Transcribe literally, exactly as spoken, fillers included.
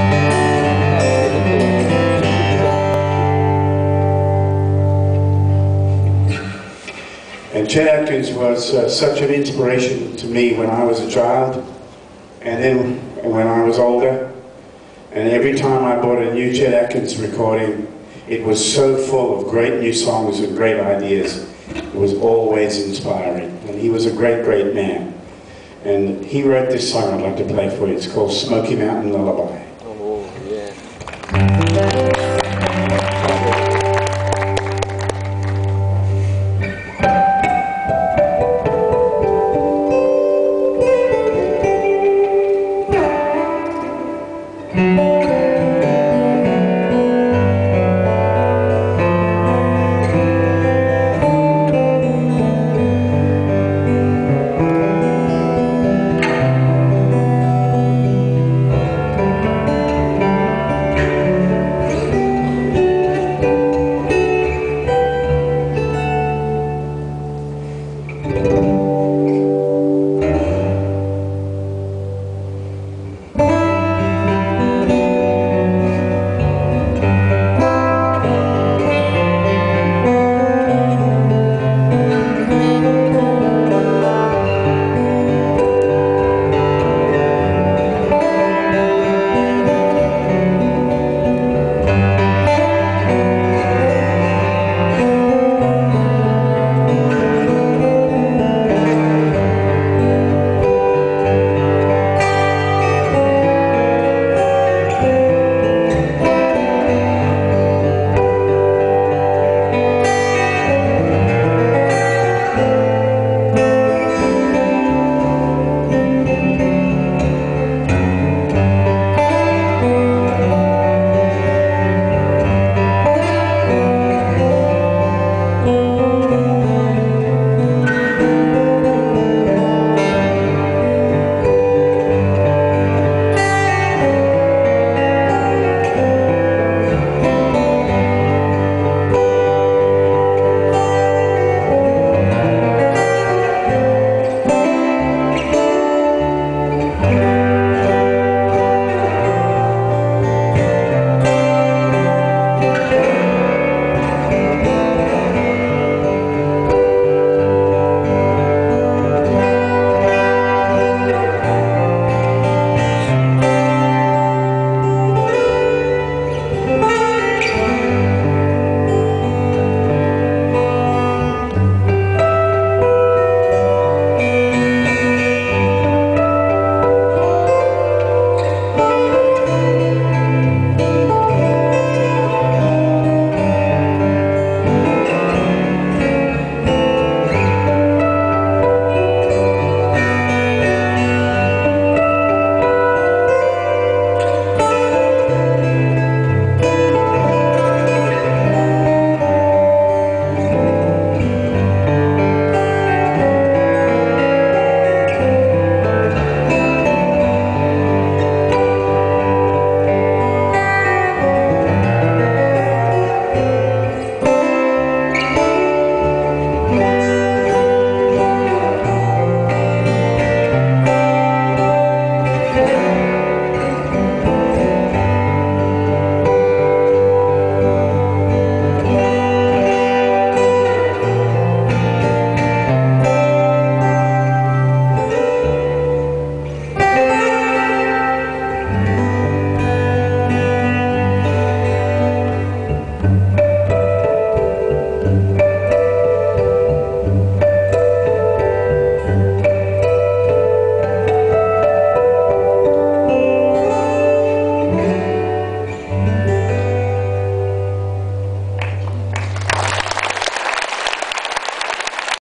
And Chet Atkins was uh, such an inspiration to me when I was a child, and then when I was older. And every time I bought a new Chet Atkins recording, it was so full of great new songs and great ideas. It was always inspiring. And he was a great, great man. And he wrote this song I'd like to play for you. It's called Smoky Mountain Lullaby.